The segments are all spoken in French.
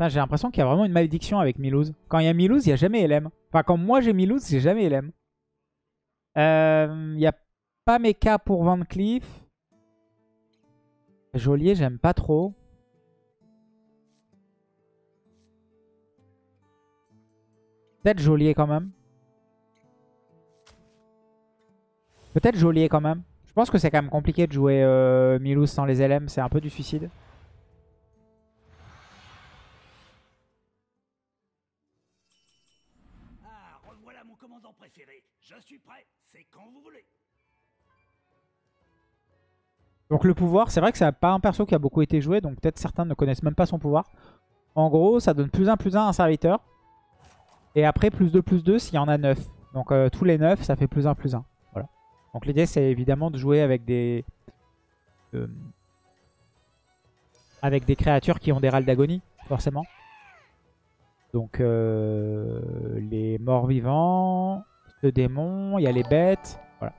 Putain, j'ai l'impression qu'il y a vraiment une malédiction avec Milouz. Quand il y a Milouz, il n'y a jamais LM. Enfin, quand moi j'ai Milouz, j'ai jamais LM. Il n'y a pas Mecha pour Van Cleef. Geôlier, j'aime pas trop. Peut-être Geôlier quand même. Peut-être Geôlier quand même. Je pense que c'est quand même compliqué de jouer Milouz sans les LM. C'est un peu du suicide. Ah, revoilà mon commandant préféré. Je suis prêt. C'est quand vous voulez. Donc le pouvoir, c'est vrai que c'est pas un perso qui a beaucoup été joué. Donc peut-être certains ne connaissent même pas son pouvoir. En gros, ça donne +1/+1 à un serviteur. Et après, +2/+2 s'il y en a 9. Donc tous les 9, ça fait +1/+1. Voilà. Donc l'idée, c'est évidemment de jouer avec des créatures qui ont des râles d'agonie, forcément. Donc les morts vivants, le démon, il y a les bêtes. Voilà.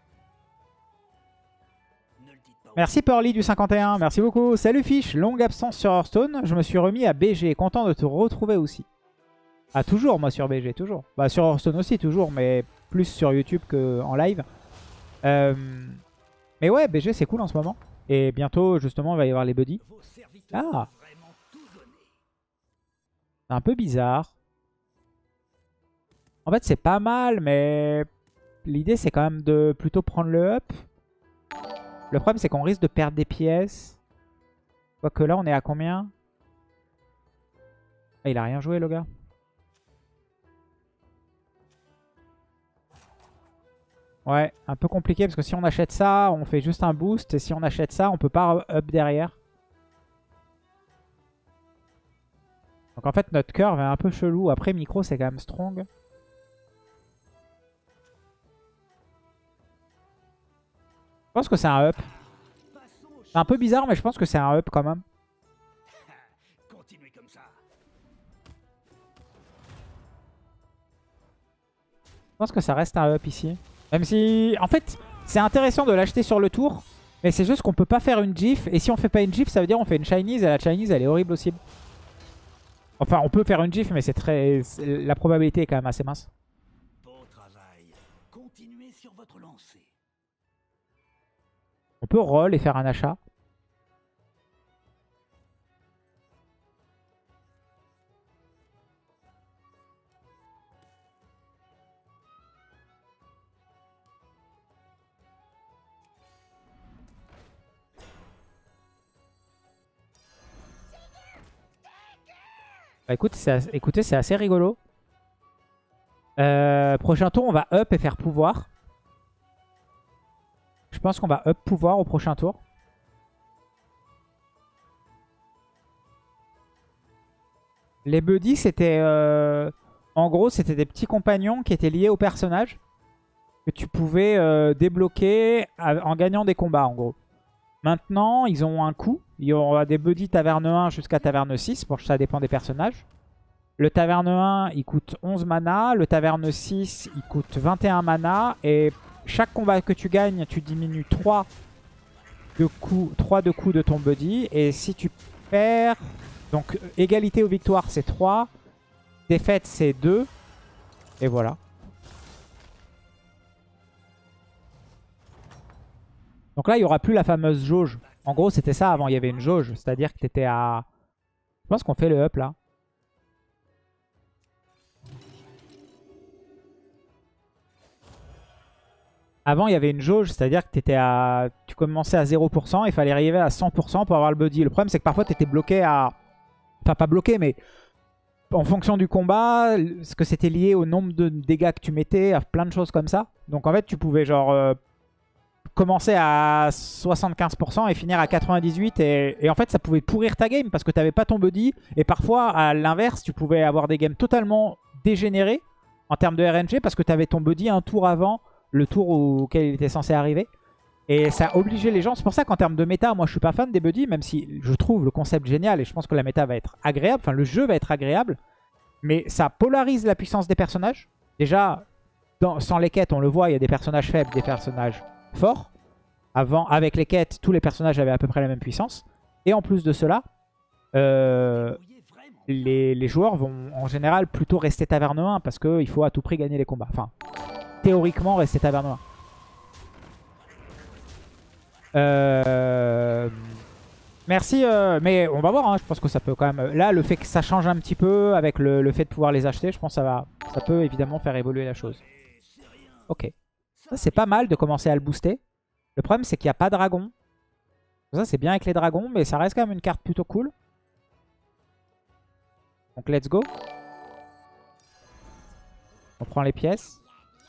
Merci Pearly du 51, merci beaucoup. Salut Fish, longue absence sur Hearthstone. Je me suis remis à BG, content de te retrouver aussi. Ah toujours moi sur BG, toujours. Bah sur Hearthstone aussi toujours, mais plus sur YouTube qu'en live. Mais ouais, BG c'est cool en ce moment. Et bientôt justement il va y avoir les buddies. Ah, c'est un peu bizarre. En fait c'est pas mal, mais l'idée c'est quand même de plutôt prendre le up. Le problème c'est qu'on risque de perdre des pièces. Quoique là on est à combien? Ah, il a rien joué le gars. Ouais, un peu compliqué parce que si on achète ça, on fait juste un boost. Et si on achète ça, on peut pas up derrière. Donc en fait, notre curve est un peu chelou. Après, micro, c'est quand même strong. Je pense que c'est un up. C'est un peu bizarre, mais je pense que c'est un up quand même. Continuez comme ça. Je pense que ça reste un up ici. Même si, en fait, c'est intéressant de l'acheter sur le tour. Mais c'est juste qu'on peut pas faire une GIF. Et si on fait pas une GIF, ça veut dire on fait une Chinese. Et la Chinese, elle est horrible aussi. Enfin, on peut faire une GIF, mais c'est très... la probabilité est quand même assez mince. Beau travail. Continuez sur votre lancée. On peut roll et faire un achat. Bah écoutez, c'est assez rigolo. Prochain tour, on va up et faire pouvoir. Je pense qu'on va up pouvoir au prochain tour. Les buddies, c'était... en gros, c'était des petits compagnons qui étaient liés au personnage. Que tu pouvais débloquer en gagnant des combats, en gros. Maintenant, ils ont un coût. Il y aura des buddies taverne 1 jusqu'à taverne 6. Bon, ça dépend des personnages. Le taverne 1, il coûte 11 mana. Le taverne 6, il coûte 21 mana. Et chaque combat que tu gagnes, tu diminues 3 de coups de ton buddy. Et si tu perds... Donc, égalité aux victoires, c'est 3. Défaite, c'est 2. Et voilà. Donc là, il n'y aura plus la fameuse jauge. En gros, c'était ça avant. Il y avait une jauge. C'est-à-dire que tu étais à... Je pense qu'on fait le up là. Avant, il y avait une jauge. C'est-à-dire que tu commençais à 0%. Il fallait arriver à 100% pour avoir le buddy. Le problème, c'est que parfois, tu étais bloqué à... Enfin, pas bloqué, mais... En fonction du combat, ce que c'était lié au nombre de dégâts que tu mettais, à plein de choses comme ça. Donc en fait, tu pouvais genre... commencer à 75% et finir à 98%. Et en fait, ça pouvait pourrir ta game parce que tu n'avais pas ton buddy. Et parfois, à l'inverse, tu pouvais avoir des games totalement dégénérés en termes de RNG parce que tu avais ton buddy un tour avant le tour auquel il était censé arriver. Et ça obligeait les gens. C'est pour ça qu'en termes de méta, moi, je suis pas fan des buddies, même si je trouve le concept génial et je pense que la méta va être agréable. Enfin, le jeu va être agréable. Mais ça polarise la puissance des personnages. Déjà, sans les quêtes, on le voit, il y a des personnages faibles, des personnages forts. Avant, avec les quêtes, tous les personnages avaient à peu près la même puissance. Et en plus de cela, les joueurs vont en général plutôt rester taverne 1 parce qu'il faut à tout prix gagner les combats. Enfin, théoriquement rester taverne 1. Merci, mais on va voir, hein, je pense que ça peut quand même... Là, le fait que ça change un petit peu avec le fait de pouvoir les acheter, je pense que ça peut évidemment faire évoluer la chose. Ok. Ça, c'est pas mal de commencer à le booster. Le problème, c'est qu'il n'y a pas de dragon. Ça, c'est bien avec les dragons, mais ça reste quand même une carte plutôt cool. Donc, let's go. On prend les pièces.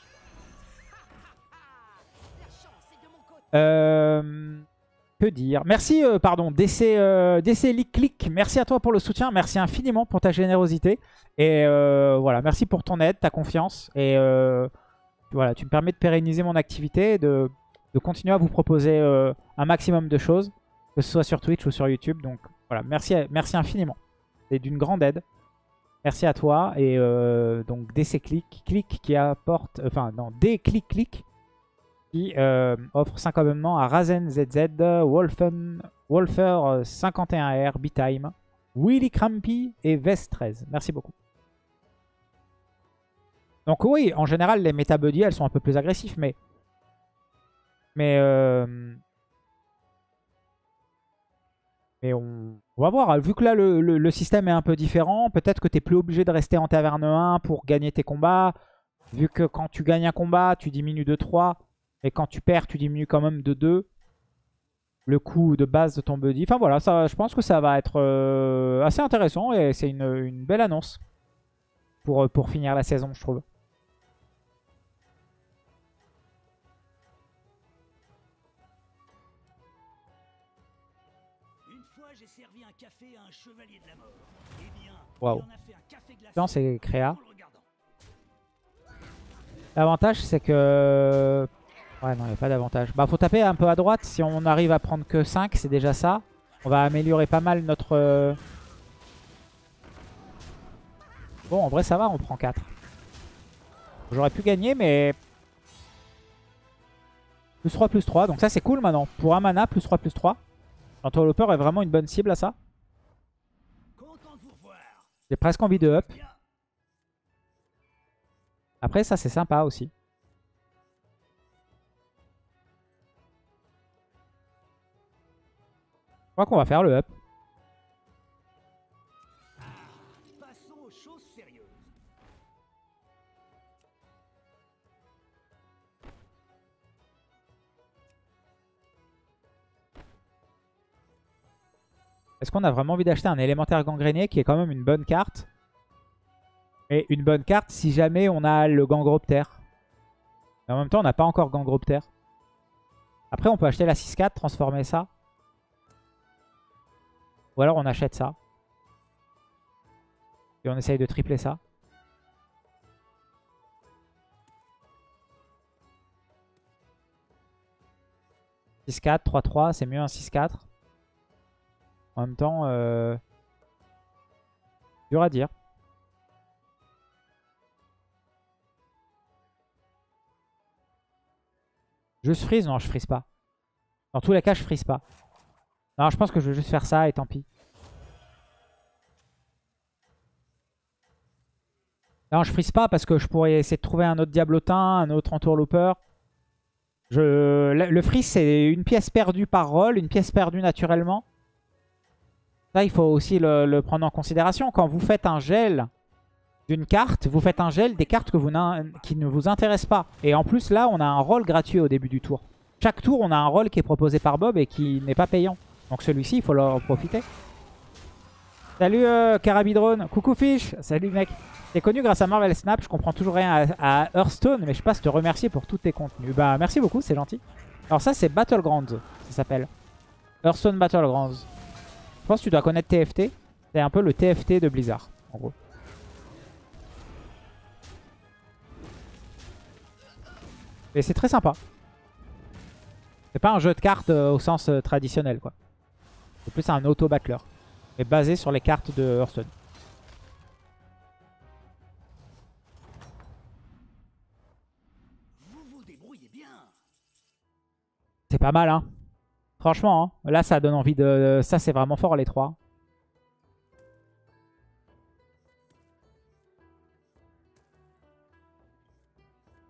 Que dire? Merci, pardon, DC Click. Merci à toi pour le soutien. Merci infiniment pour ta générosité. Et voilà, merci pour ton aide, ta confiance. Et voilà, tu me permets de pérenniser mon activité et de continuer à vous proposer un maximum de choses, que ce soit sur Twitch ou sur YouTube. Donc voilà, merci infiniment. C'est d'une grande aide. Merci à toi. Et donc DC Click qui apporte... Enfin, non, Click qui offre 5 abonnements à Razen ZZ, Wolfer 51R, B-Time, Willy Crampy et Vest 13. Merci beaucoup. Donc oui, en général, les méta buddy, elles sont un peu plus agressives, mais on va voir. Vu que là, le système est un peu différent, peut-être que tu n'es plus obligé de rester en taverne 1 pour gagner tes combats. Vu que quand tu gagnes un combat, tu diminues de 3. Et quand tu perds, tu diminues quand même de 2 le coût de base de ton buddy. Enfin voilà, ça, je pense que ça va être assez intéressant. Et c'est une belle annonce pour finir la saison, je trouve. Une fois, j'ai servi un café à un chevalier de la mort. Eh bien, Waouh. il en a fait un café glacé. Non, c'est créa. En le regardant. L'avantage, c'est que... Ouais, non, il n'y a pas d'avantage. Bah, faut taper un peu à droite. Si on arrive à prendre que 5, c'est déjà ça. On va améliorer pas mal notre... Bon, en vrai, ça va, on prend 4. J'aurais pu gagner, mais... Plus 3, plus 3. Donc ça, c'est cool maintenant. Pour un mana, plus 3, plus 3. L'entourlooper est vraiment une bonne cible à ça. Content de vous revoir. J'ai presque envie de up. Bien. Après, ça, c'est sympa aussi. Je crois qu'on va faire le up. Passons aux choses sérieuses. Est-ce qu'on a vraiment envie d'acheter un élémentaire gangrénier qui est quand même une bonne carte? Et une bonne carte si jamais on a le Gangroptère. Mais en même temps, on n'a pas encore Gangroptère. Après, on peut acheter la 6-4, transformer ça. Ou alors on achète ça. Et on essaye de tripler ça. « 6-4, 3-3, c'est mieux un 6-4. » En même temps, dur à dire. Juste freeze? Non, je freeze pas. Dans tous les cas, je freeze pas. Non, je pense que je vais juste faire ça et tant pis. Non, je freeze pas parce que je pourrais essayer de trouver un autre Diablotin, un autre Entourlooper. Le freeze, c'est une pièce perdue par roll, une pièce perdue naturellement. Ça, il faut aussi le prendre en considération. Quand vous faites un gel d'une carte, vous faites un gel des cartes qui ne vous intéressent pas. Et en plus, là, on a un rôle gratuit au début du tour. Chaque tour, on a un rôle qui est proposé par Bob et qui n'est pas payant. Donc celui-ci, il faut en profiter. Salut Carabidrone. Coucou Fish. Salut mec. T'es connu grâce à Marvel Snap. Je comprends toujours rien à Hearthstone, mais je passe te remercier pour tous tes contenus. Bah merci beaucoup, c'est gentil. Alors ça, c'est Battlegrounds, ça s'appelle. Hearthstone Battlegrounds. Je pense que tu dois connaître TFT. C'est un peu le TFT de Blizzard, en gros. Et c'est très sympa. C'est pas un jeu de cartes au sens traditionnel, quoi. C'est plus un auto-battler. Mais basé sur les cartes de Hearthstone. Vous vous débrouillez bien. C'est pas mal, hein. Franchement, hein. Là, ça donne envie de... Ça, c'est vraiment fort, les trois.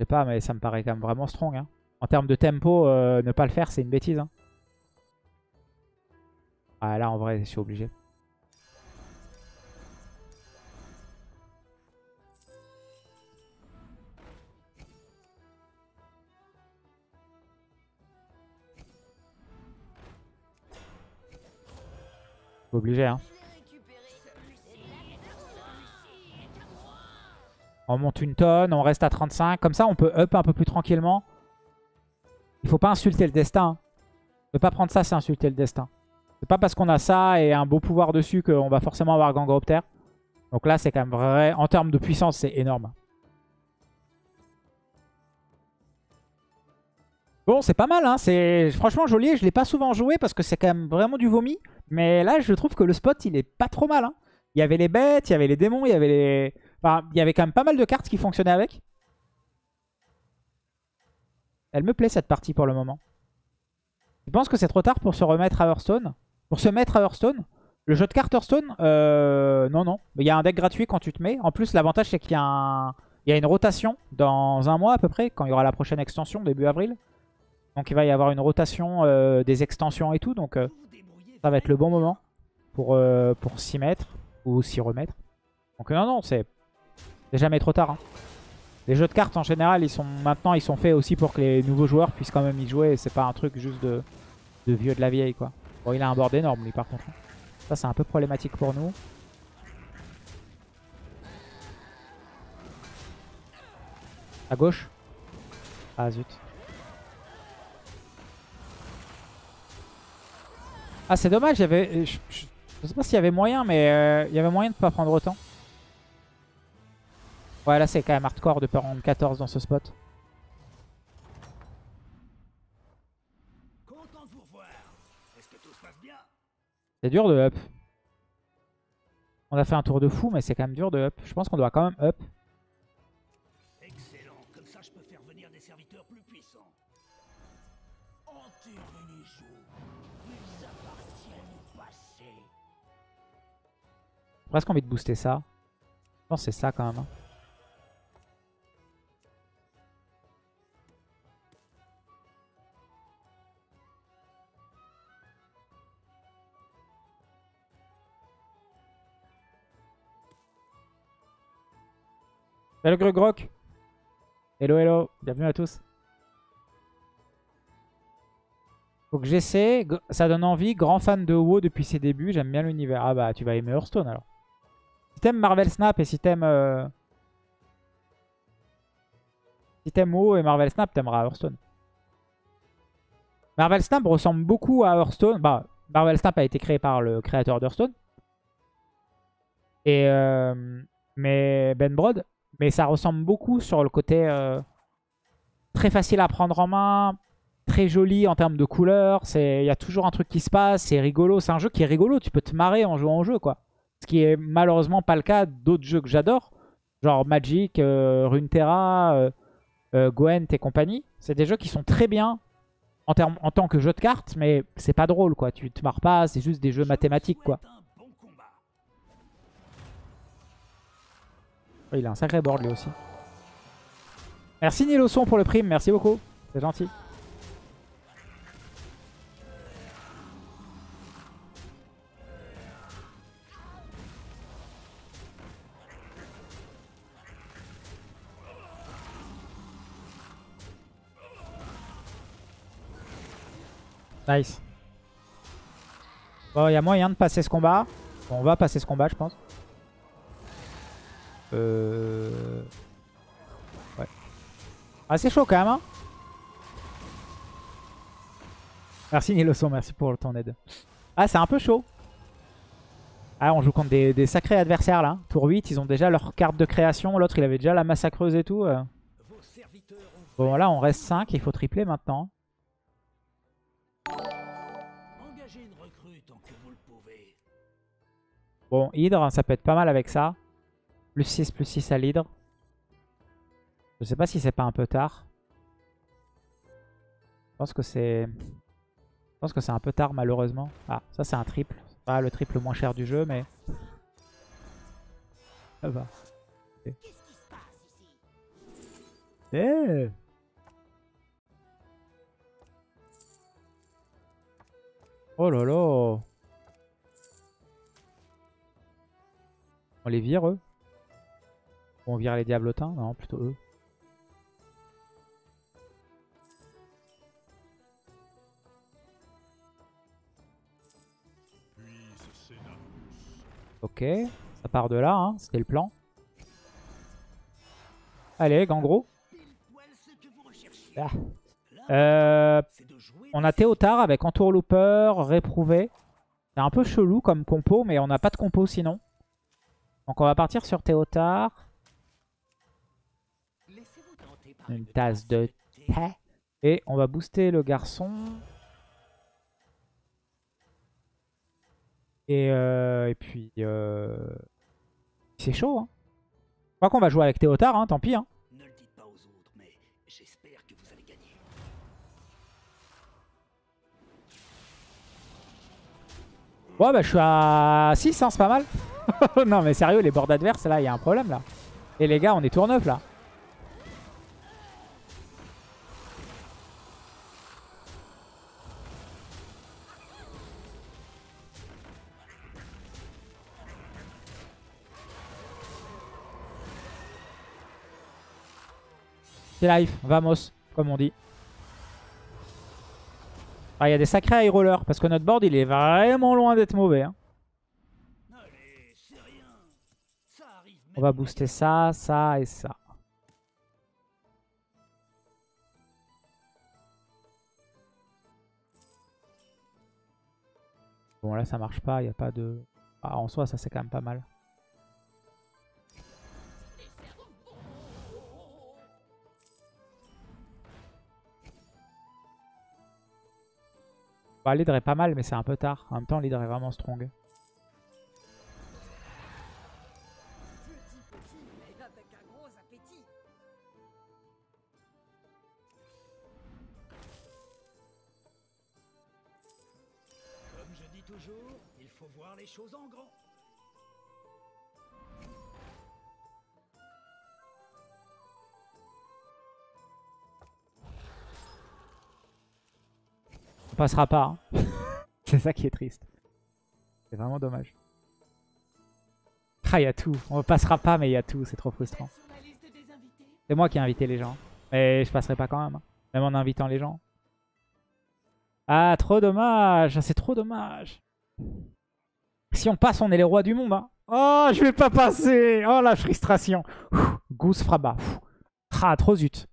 pas, mais ça me paraît quand même vraiment strong. Hein. En termes de tempo, ne pas le faire, c'est une bêtise. Hein. Ah, là, en vrai, je suis obligé. Obligé, hein. On monte une tonne, on reste à 35. Comme ça, on peut up un peu plus tranquillement. Il faut pas insulter le destin. Hein. Ne pas prendre ça, c'est insulter le destin. C'est pas parce qu'on a ça et un beau pouvoir dessus qu'on va forcément avoir Gangropter. Donc là, c'est quand même vrai. En termes de puissance, c'est énorme. Bon, c'est pas mal. Hein. C'est franchement joli. Je l'ai pas souvent joué parce que c'est quand même vraiment du vomi. Mais là, je trouve que le spot, il est pas trop mal. Hein. Il y avait les bêtes, il y avait les démons, il y avait les... Enfin, il y avait quand même pas mal de cartes qui fonctionnaient avec. Elle me plaît cette partie pour le moment. Je pense que c'est trop tard pour se remettre à Hearthstone. Pour se mettre à Hearthstone. Le jeu de cartes Hearthstone, non, non. Il y a un deck gratuit quand tu te mets. En plus, l'avantage, c'est qu'il y a il y a une rotation dans un mois à peu près, quand il y aura la prochaine extension, début avril. Donc il va y avoir une rotation des extensions et tout. Donc ça va être le bon moment pour s'y mettre ou s'y remettre. Donc non, non, c'est jamais trop tard. Hein. Les jeux de cartes en général, maintenant ils sont faits aussi pour que les nouveaux joueurs puissent quand même y jouer. C'est pas un truc juste de vieux de la vieille quoi. Bon, il a un board énorme lui par contre. Ça c'est un peu problématique pour nous. À gauche. Ah zut. Ah c'est dommage, il y avait... Je sais pas s'il y avait moyen, mais il y avait moyen de pas prendre autant. Ouais, là, c'est quand même hardcore de prendre 14 dans ce spot. Content de vous revoir. Est-ce que tout se passe bien? C'est dur de up. On a fait un tour de fou, mais c'est quand même dur de up. Je pense qu'on doit quand même up. Excellent. Comme ça, je peux faire venir des serviteurs plus puissants. Enterrez les jours. Ils appartiennent au passé. J'ai presque envie de booster ça. Je pense que c'est ça quand même. Hein. Salut Grugroc. Hello hello, bienvenue à tous. Faut que j'essaie, ça donne envie, grand fan de WoW depuis ses débuts, j'aime bien l'univers. Ah bah tu vas aimer Hearthstone alors. Si t'aimes Marvel Snap et si t'aimes WoW et Marvel Snap, t'aimeras Hearthstone. Marvel Snap ressemble beaucoup à Hearthstone. Bah, Marvel Snap a été créé par le créateur d'Hearthstone. Et mais Ben Brode. Mais ça ressemble beaucoup sur le côté très facile à prendre en main, très joli en termes de couleurs. Il y a toujours un truc qui se passe, c'est rigolo. C'est un jeu qui est rigolo, tu peux te marrer en jouant au jeu, quoi. Ce qui est malheureusement pas le cas d'autres jeux que j'adore. Genre Magic, Runeterra, Gwent et compagnie. C'est des jeux qui sont très bien en tant que jeu de cartes, mais c'est pas drôle, quoi. Tu te marres pas, c'est juste des jeux mathématiques, quoi. Oh, il a un sacré board lui aussi. Merci Niloson pour le prime, merci beaucoup. C'est gentil. Nice. Bon, il y a moyen de passer ce combat. Bon, on va passer ce combat, je pense. Ouais. Ah, c'est chaud quand même, hein. Merci Niloson, merci pour ton aide. Ah, c'est un peu chaud. Ah, on joue contre des sacrés adversaires là. Tour 8, ils ont déjà leur carte de création. L'autre, il avait déjà la massacreuse et tout. Bon, là, on reste 5. Il faut tripler maintenant. Engagez une recrue tant que vous le pouvez. Bon, Hydre, ça peut être pas mal avec ça. Plus 6 à l'Hydre. Je sais pas si c'est pas un peu tard. Je pense que c'est un peu tard malheureusement. Ah, ça c'est un triple. C'est pas le triple le moins cher du jeu, mais... Ça va. Okay. Eh. Oh là là. On les vire eux? On vire les diablotins? Non, plutôt eux. Ok, ça part de là, hein. C'était le plan. Allez, Gangro. Ah. On a Théotard avec Entourlooper, Réprouvé. C'est un peu chelou comme compo, mais on n'a pas de compo sinon. Donc on va partir sur Théotard. Une tasse de thé. Et on va booster le garçon. Et puis... c'est chaud, hein. Je crois qu'on va jouer avec Théotard, hein, tant pis. Hein. Ne le dites pas aux autres, mais j'espère que vous allez gagner. Ouais, bah je suis à 6, hein, c'est pas mal. Non, mais sérieux, les boards adverses, là, il y a un problème, là. Et les gars, on est tour 9, là. C'est life, vamos, comme on dit. Ah, il y a des sacrés high rollers, parce que notre board, il est vraiment loin d'être mauvais. Hein. Allez, c'est rien. Ça arrive On va booster ça, ça et ça. Bon, là, ça marche pas, il n'y a pas de... Ah, en soi, ça, c'est quand même pas mal. Bah, leader est pas mal, mais c'est un peu tard. En même temps, leader est vraiment strong. Comme je dis toujours, il faut voir les choses en grand. On passera pas. Hein. C'est ça qui est triste. C'est vraiment dommage. Ah, il y a tout. On passera pas, mais il y a tout. C'est trop frustrant. C'est moi qui ai invité les gens. Mais je passerai pas quand même. Hein. Même en invitant les gens. Ah, trop dommage. C'est trop dommage. Si on passe, on est les rois du monde. Hein. Oh, je vais pas passer. Oh, la frustration. Goose Fraba. Ah, trop zut.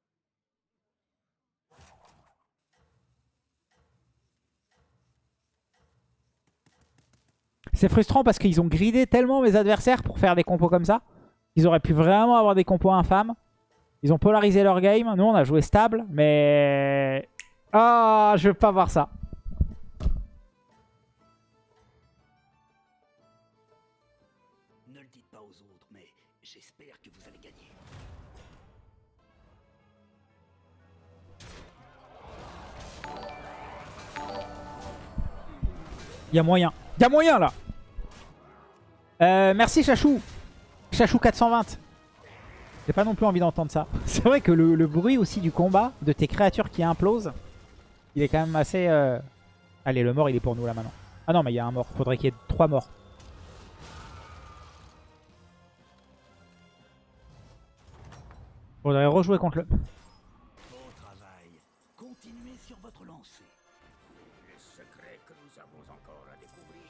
C'est frustrant parce qu'ils ont gridé tellement mes adversaires pour faire des compos comme ça. Ils auraient pu vraiment avoir des compos infâmes. Ils ont polarisé leur game. Nous, on a joué stable, mais... Ah, je veux pas voir ça. Ne le dites pas aux autres, mais j'espère que vous allez gagner. Il y a moyen. Il y a moyen, là. Merci, Chachou. Chachou 420. J'ai pas non plus envie d'entendre ça. C'est vrai que le bruit aussi du combat, de tes créatures qui implosent, il est quand même assez... Allez, le mort, il est pour nous, là, maintenant. Ah non, mais il y a un mort. Faudrait qu'il y ait 3 morts. Faudrait rejouer contre le... Bon travail. Continuez sur votre lancée. Les secrets que nous avons encore à découvrir.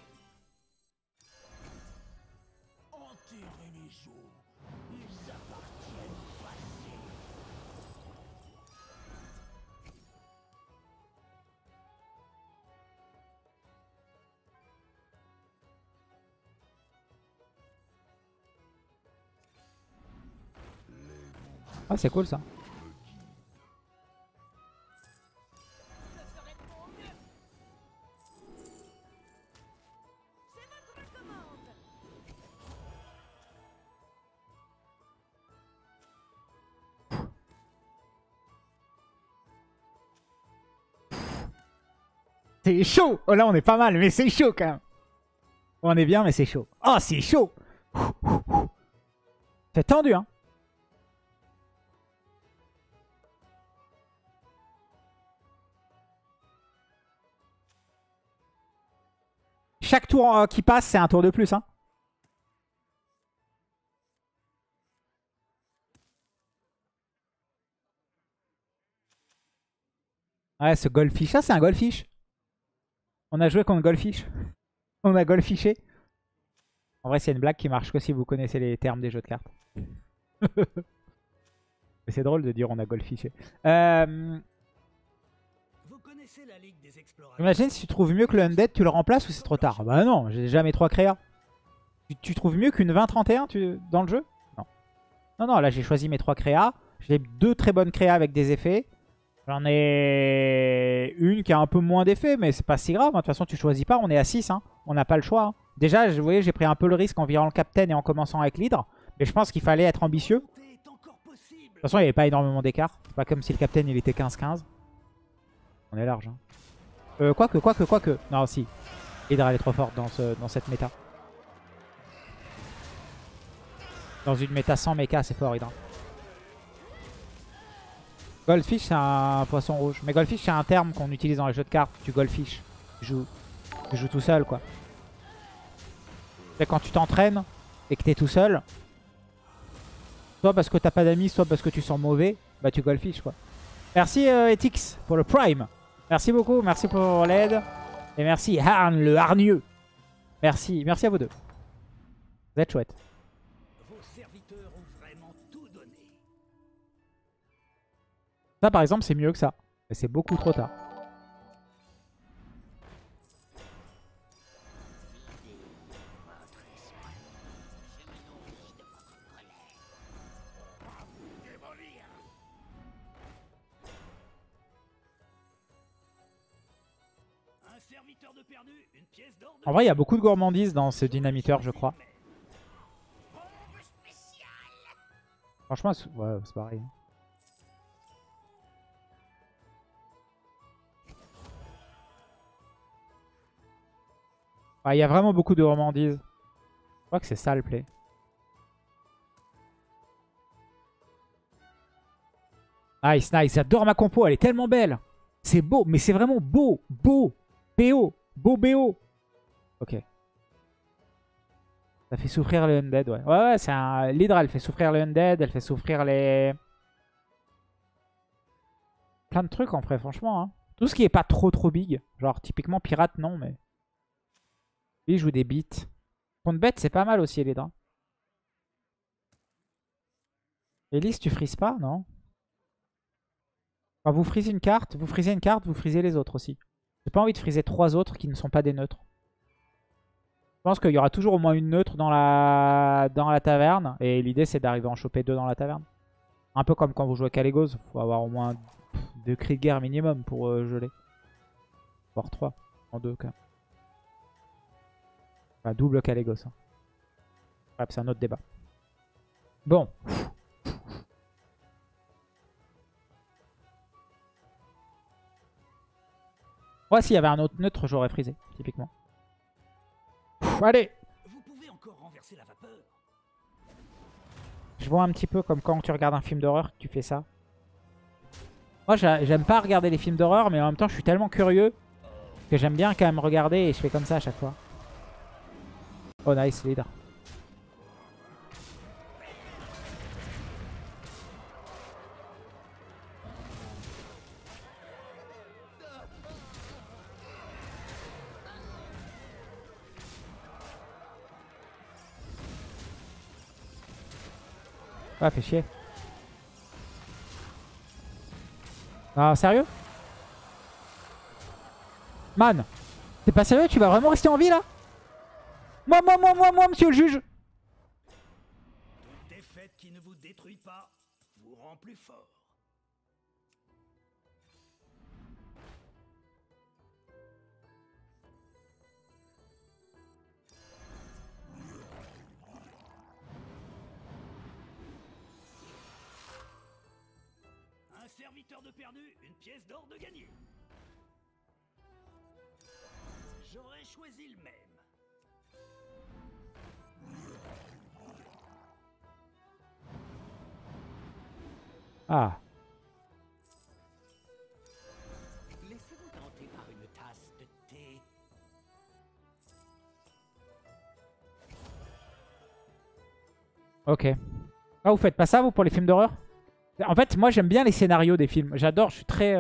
Enterrez les jours. Ils appartiennent au passé. Ah, c'est cool, ça. C'est chaud. Oh là, on est pas mal, mais c'est chaud quand même. On est bien, mais c'est chaud. Oh, c'est chaud. C'est tendu, hein. chaque tour qui passe, c'est un tour de plus. Hein. Ouais, ce Goldfish. Ça, c'est un Goldfish. On a joué contre Goldfish. On a Goldfishé. En vrai, c'est une blague qui marche que si vous connaissez les termes des jeux de cartes. Mais c'est drôle de dire on a Goldfishé. Vous connaissez la Ligue des Explorateurs? Imagine si tu trouves mieux que le Undead, tu le remplaces ou c'est trop tard? Bah non, j'ai jamais 3 créas. Tu trouves mieux qu'une 20-31 dans le jeu? Non. Non, non, là j'ai choisi mes 3 créas. J'ai 2 très bonnes créas avec des effets. J'en ai une qui a un peu moins d'effets, mais c'est pas si grave. De toute façon, tu choisis pas, on est à 6. Hein. On n'a pas le choix. Hein. Déjà, vous voyez, j'ai pris un peu le risque en virant le Captain et en commençant avec l'Hydre. Mais je pense qu'il fallait être ambitieux. De toute façon, il n'y avait pas énormément d'écart. C'est pas comme si le Captain il était 15-15. On est large. Hein. Quoique. Non, si. Hydra elle est trop forte dans cette méta. Dans une méta sans mecha, c'est fort Hydra. Goldfish, c'est un poisson rouge. Mais Goldfish, c'est un terme qu'on utilise dans les jeux de cartes. Tu Goldfish. Tu joues tout seul, quoi. C'est quand tu t'entraînes et que t'es tout seul, soit parce que t'as pas d'amis, soit parce que tu sens mauvais, bah tu Goldfish, quoi. Merci Etix pour le Prime. Merci beaucoup, merci pour l'aide. Et merci Harn, le hargneux. Merci à vous deux. Vous êtes chouettes. Vos serviteurs ont vraiment tout donné. Ça par exemple c'est mieux que ça. Mais c'est beaucoup trop tard. Un serviteur de perdu, une pièce d'or de... En vrai il y a beaucoup de gourmandise dans ce dynamiteur je crois. Franchement ouais, c'est pareil. Il y a vraiment beaucoup de gourmandise. Je crois que c'est ça le play. Nice, nice. J'adore ma compo. Elle est tellement belle. C'est beau, mais c'est vraiment beau. Beau. BO. Beau BO. Ok. Ça fait souffrir le Undead, ouais. Ouais, c'est un... L'Hydra, elle fait souffrir le Undead. Elle fait souffrir les... Plein de trucs, en vrai, franchement. Hein. Tout ce qui est pas trop big. Genre, typiquement, pirate, non, mais... Lui, il joue des beats. Contre bête, c'est pas mal aussi, l'Hydra. Elise, tu frises pas, non? Quand vous frisez une carte, vous frisez les autres aussi. J'ai pas envie de friser 3 autres qui ne sont pas des neutres. Je pense qu'il y aura toujours au moins une neutre dans la taverne. Et l'idée, c'est d'arriver à en choper 2 dans la taverne. Un peu comme quand vous jouez Calegos. Il faut avoir au moins 2 cris de guerre minimum pour geler. Voire 3. En 2 quand même. Enfin, double Calegos. Hein. Bref, c'est un autre débat. Bon. Moi, s'il y avait un autre neutre, j'aurais frisé, typiquement. Allez. Vous pouvez encore renverser la vapeur. Je vois un petit peu comme quand tu regardes un film d'horreur, tu fais ça. Moi, j'aime pas regarder les films d'horreur, mais en même temps, je suis tellement curieux que j'aime bien quand même regarder et je fais comme ça à chaque fois. Oh, nice, leader. Ah, fait chier. Ah, sérieux? Man, t'es pas sérieux? Tu vas vraiment rester en vie là? Moi, monsieur le juge! Toute défaite qui ne vous détruit pas vous rend plus fort. Un serviteur de perdu, une pièce d'or de gagné. J'aurais choisi le même. Ah. Laissez-vous tenter par une tasse de thé. Ok. Ah, vous faites pas ça, vous, pour les films d'horreur? En fait, moi, j'aime bien les scénarios des films. J'adore, je suis très...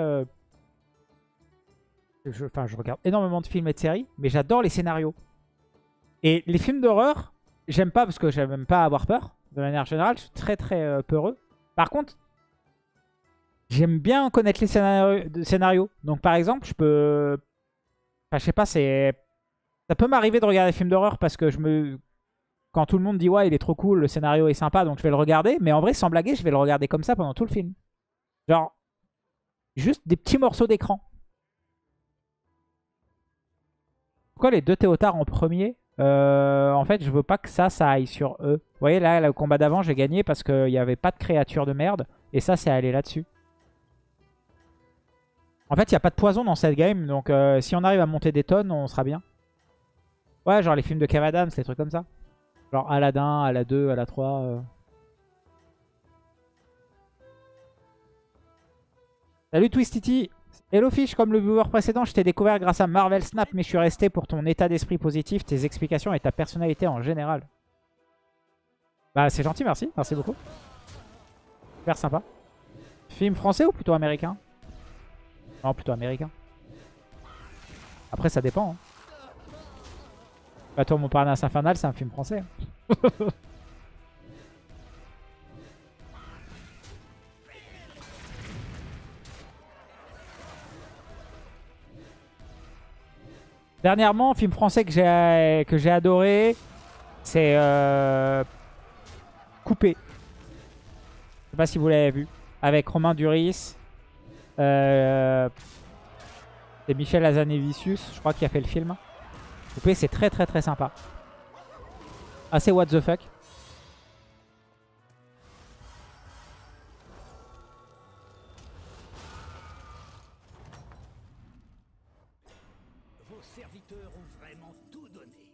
Enfin, je regarde énormément de films et de séries, mais j'adore les scénarios. Et les films d'horreur, j'aime pas parce que j'aime pas avoir peur. De manière générale, je suis très très peureux. Par contre, j'aime bien connaître les scénarios. Donc par exemple, je peux... Enfin, je sais pas, c'est... Ça peut m'arriver de regarder des films d'horreur parce que quand tout le monde dit ouais, il est trop cool, le scénario est sympa, donc je vais le regarder. Mais en vrai, sans blaguer, je vais le regarder comme ça pendant tout le film. Genre, juste des petits morceaux d'écran. Pourquoi les deux Théotards en premier? En fait, je veux pas que ça aille sur eux. Vous voyez, là, le combat d'avant, j'ai gagné parce qu'il n'y avait pas de créature de merde. Et ça, c'est allé là-dessus. En fait, il n'y a pas de poison dans cette game. Donc, si on arrive à monter des tonnes, on sera bien. Ouais, genre les films de Kev Adams, les trucs comme ça. Genre Aladdin, Aladdin 2, Aladdin 3. Salut Twistity. Hello Fish, comme le viewer précédent, je t'ai découvert grâce à Marvel Snap, mais je suis resté pour ton état d'esprit positif, tes explications et ta personnalité en général. Bah c'est gentil, merci. Merci beaucoup. Super sympa. Film français ou plutôt américain? Non, plutôt américain. Après ça dépend. Hein. Bah toi, Montparnasse Infernal, c'est un film français. Dernièrement, film français que j'ai adoré, c'est Coupé. Je sais pas si vous l'avez vu. Avec Romain Duris. C'est Michel Hazanavicius, je crois, qui a fait le film. Coupé, c'est très très très sympa. Assez what the fuck. Vos serviteurs ont vraiment tout donné.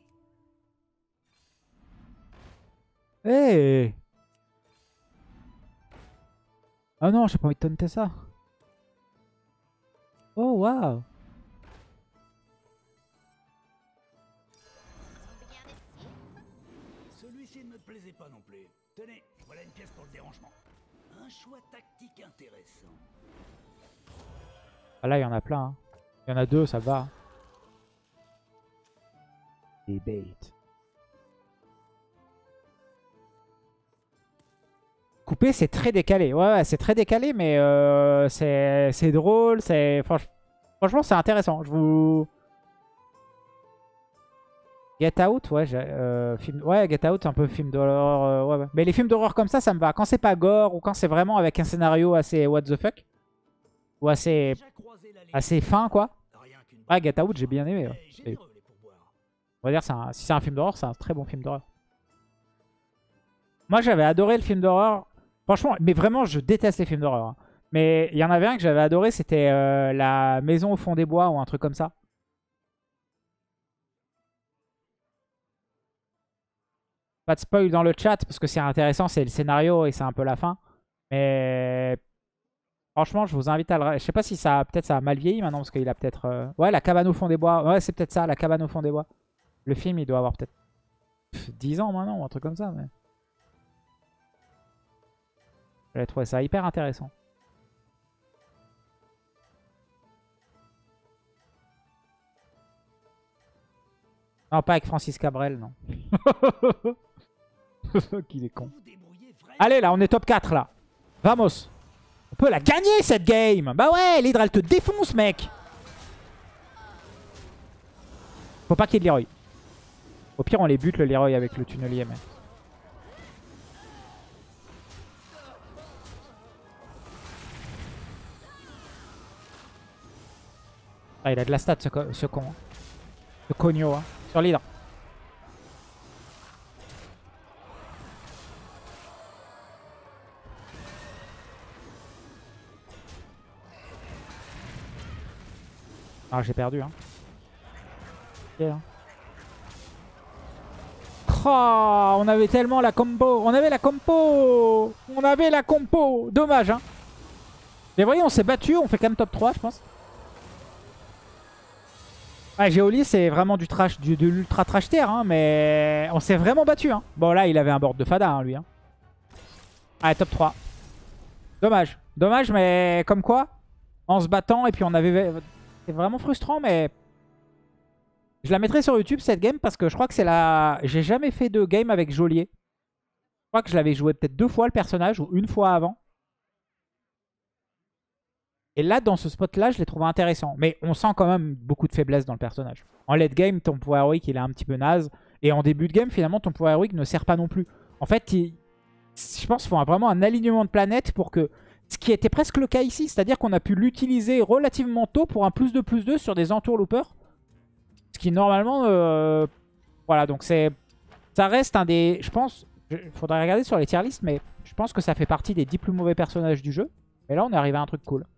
Hey. Oh non, j'ai pas envie de taunter ça. Oh waouh. Celui-ci ne me plaisait pas non plus. Tenez, voilà une pièce pour le dérangement. Un choix tactique intéressant. Ah là, il y en a plein. Hein. Il y en a deux, ça va. Des baits. Coupé, c'est très décalé. Ouais, c'est très décalé, mais c'est drôle. Franchement, c'est intéressant. Je vous... Get Out, ouais, ouais, Get Out, un peu film d'horreur. Ouais, ouais. Mais les films d'horreur comme ça me va. Quand c'est pas gore ou quand c'est vraiment avec un scénario assez what the fuck. Ou assez fin, quoi. Ouais, Get Out, j'ai bien aimé. Ouais. On va dire, si c'est un film d'horreur, c'est un très bon film d'horreur. Moi, j'avais adoré le film d'horreur. Franchement, mais vraiment, je déteste les films d'horreur. Hein. Mais il y en avait un que j'avais adoré, c'était La Maison au fond des bois ou un truc comme ça. Pas de spoil dans le chat parce que c'est intéressant, c'est le scénario et c'est un peu la fin. Mais franchement, je vous invite à le... Je sais pas si ça peut-être ça a mal vieilli maintenant parce qu'il a peut-être... Ouais, La cabane au fond des bois. Ouais, c'est peut-être ça, La cabane au fond des bois. Le film, il doit avoir peut-être 10 ans maintenant ou un truc comme ça. Mais... J'avais trouvé ça hyper intéressant. Non, pas avec Francis Cabrel, non. Qu'il est con. Allez, là, on est top 4, là. Vamos. On peut la gagner, cette game. Bah ouais, l'Hydre, elle te défonce, mec. Faut pas qu'il y ait de Leroy. Au pire, on les bute, le Leroy, avec le tunnelier, mais... Ah, il a de la stat, ce con. Hein. Ce cogno, hein. Sur l'Hydre. Ah, j'ai perdu, hein. Okay, hein. Oh, on avait tellement la combo. On avait la combo. On avait la combo. Dommage, hein. Mais voyez, on s'est battu. On fait quand même top 3, je pense. Ouais, Geoli, c'est vraiment de l'ultra trash terre, hein, mais on s'est vraiment battu. Hein. Bon, là, il avait un board de Fada, hein, lui. Hein. Ah, top 3. Dommage. Dommage, mais comme quoi, en se battant, et puis on avait... C'est vraiment frustrant, mais... Je la mettrai sur YouTube, cette game, parce que je crois que c'est la... J'ai jamais fait de game avec Geôlier. Je crois que je l'avais joué peut-être 2 fois, le personnage, ou une fois avant. Et là, dans ce spot-là, je l'ai trouvé intéressant. Mais on sent quand même beaucoup de faiblesse dans le personnage. En late game, ton pouvoir héroïque, il est un petit peu naze. Et en début de game, finalement, ton pouvoir héroïque ne sert pas non plus. En fait, je pense qu'il faut vraiment un alignement de planètes pour que... Ce qui était presque le cas ici, c'est-à-dire qu'on a pu l'utiliser relativement tôt pour un +2/+2 sur des entourloopers. Ce qui normalement... Voilà, donc c'est... Ça reste un des... Je pense... Il faudrait regarder sur les tier lists, mais je pense que ça fait partie des 10 plus mauvais personnages du jeu. Et là, on est arrivé à un truc cool.